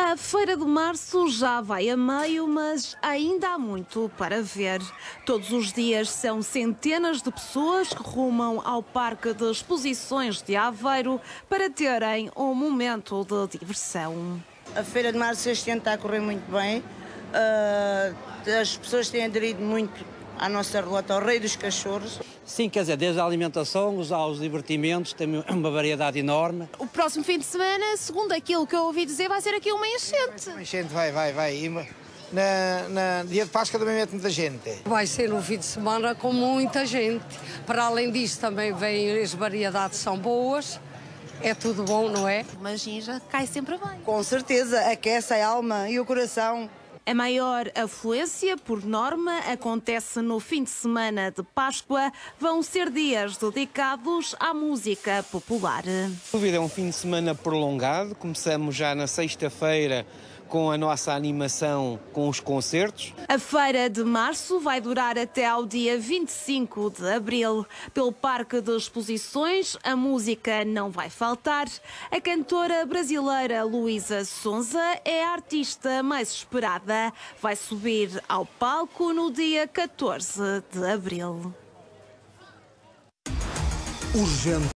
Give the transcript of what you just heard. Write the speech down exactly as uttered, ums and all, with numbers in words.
A Feira de Março já vai a meio, mas ainda há muito para ver. Todos os dias são centenas de pessoas que rumam ao Parque de Exposições de Aveiro para terem um momento de diversão. A Feira de Março este ano está a correr muito bem. Uh, as pessoas têm aderido muito à nossa rota, ao Rei dos Cachorros. Sim, quer dizer, desde a alimentação aos divertimentos, tem uma variedade enorme. O próximo fim de semana, segundo aquilo que eu ouvi dizer, vai ser aqui uma enchente. Uma enchente, vai, vai, vai. E na, na dia de Páscoa também mete muita gente. Vai ser um fim de semana com muita gente. Para além disso, também vem as variedades são boas. É tudo bom, não é? Mas já cai sempre bem. Com certeza, aquece a alma e o coração. A maior afluência, por norma, acontece no fim de semana de Páscoa. Vão ser dias dedicados à música popular. A dúvida é um fim de semana prolongado. Começamos já na sexta-feira com a nossa animação com os concertos. A Feira de Março vai durar até ao dia vinte e cinco de abril. Pelo Parque de Exposições, a música não vai faltar. A cantora brasileira Luísa Sonza é a artista mais esperada. Vai subir ao palco no dia catorze de abril. Urgente.